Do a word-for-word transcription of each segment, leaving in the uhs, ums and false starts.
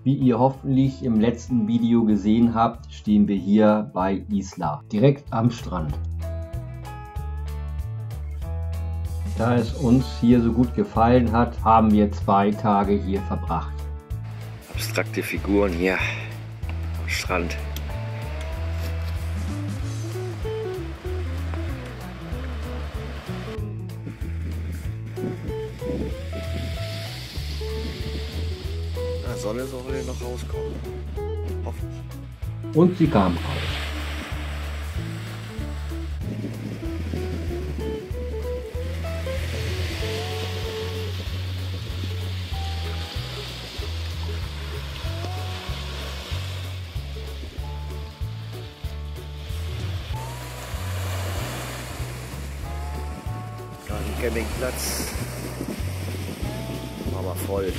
Wie ihr hoffentlich im letzten Video gesehen habt, stehen wir hier bei Isla, direkt am Strand. Da es uns hier so gut gefallen hat, haben wir zwei Tage hier verbracht. Abstrakte Figuren hier am Strand. Na, Sonne soll noch rauskommen. Hoffentlich. Und sie kam raus. Campingplatz war aber voll.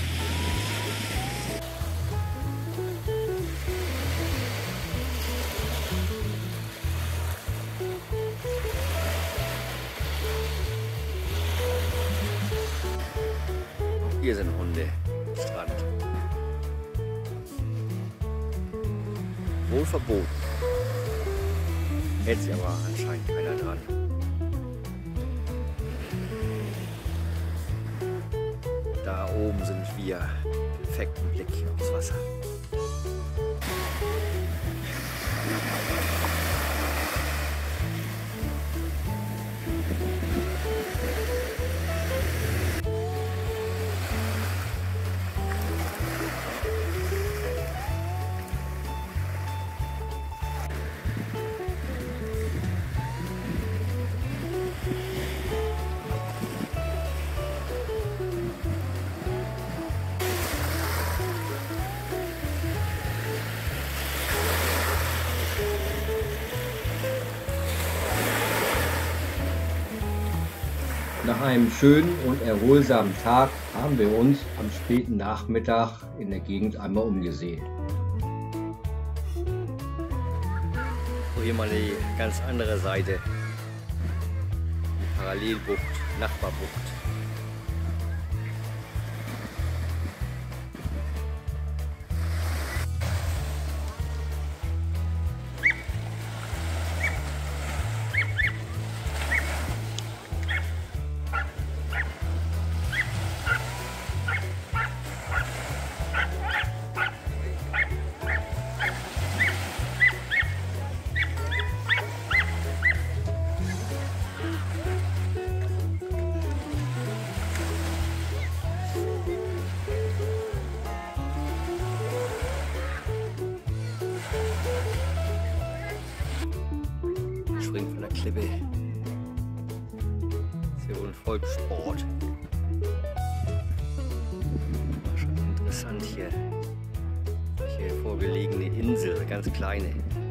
Hier sind Hunde am Strand. Wohl verboten. Hält sich aber anscheinend keiner dran. Da oben sind wir. Perfekten Blick aufs Wasser. Nach einem schönen und erholsamen Tag haben wir uns am späten Nachmittag in der Gegend einmal umgesehen. So, hier mal die ganz andere Seite. Die Parallelbucht, Nachbarbucht. Springt von der Klippe. Das ist hier wohl ein Volkssport. Schon interessant hier. Hier vorgelegene Insel, eine ganz kleine.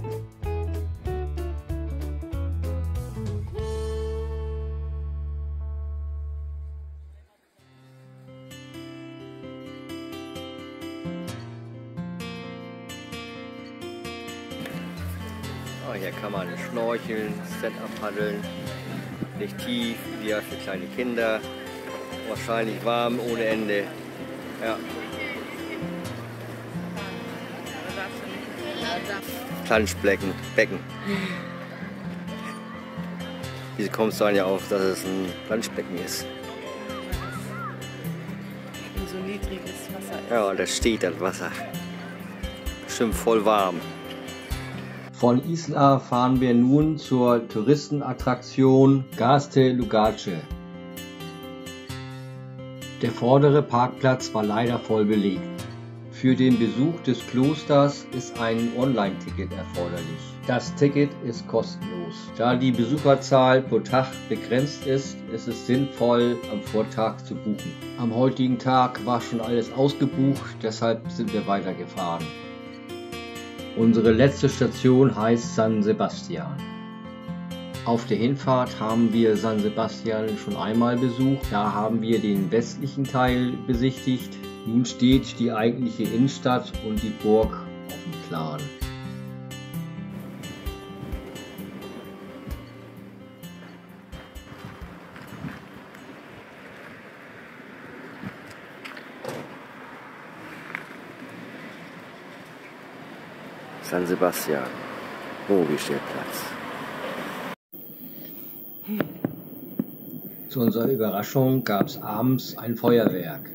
Oh, hier kann man schnorcheln, Stand-up paddeln, nicht tief, ideal für kleine Kinder, wahrscheinlich warm ohne Ende. Ja. Planschbecken, Becken. Wie kommst du dann ja auf, dass es ein Planschbecken ist? So niedriges Wasser ist. Ja, da steht das Wasser. Bestimmt voll warm. Von Isla fahren wir nun zur Touristenattraktion Gaste Lugace. Der vordere Parkplatz war leider voll belegt. Für den Besuch des Klosters ist ein Online-Ticket erforderlich. Das Ticket ist kostenlos. Da die Besucherzahl pro Tag begrenzt ist, ist es sinnvoll, am Vortag zu buchen. Am heutigen Tag war schon alles ausgebucht, deshalb sind wir weitergefahren. Unsere letzte Station heißt San Sebastian. Auf der Hinfahrt haben wir San Sebastian schon einmal besucht. Da haben wir den westlichen Teil besichtigt. Nun steht die eigentliche Innenstadt und die Burg auf dem Plan. San Sebastian, Mogelstellplatz. Zu unserer Überraschung gab es abends ein Feuerwerk.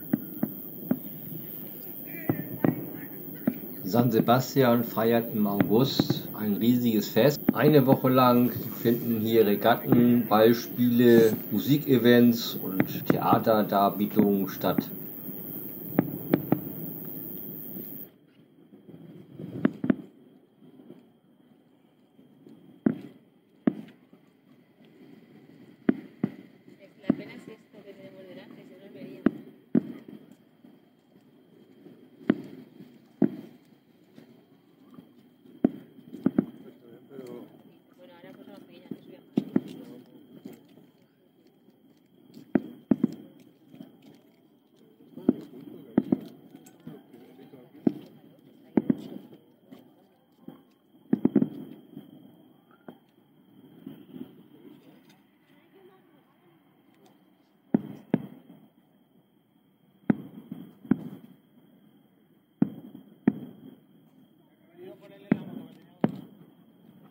San Sebastian feiert im August ein riesiges Fest. Eine Woche lang finden hier Regatten, Ballspiele, Musikevents und Theaterdarbietungen statt.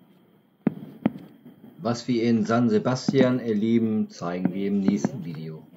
Was wir in San Sebastian erleben, zeigen wir im nächsten Video.